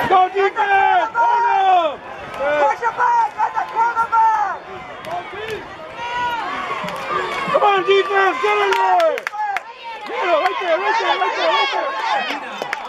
Go defense! Hold him! Push it back at the cornerback! Come on, defense! Get in there! Get him! Right there!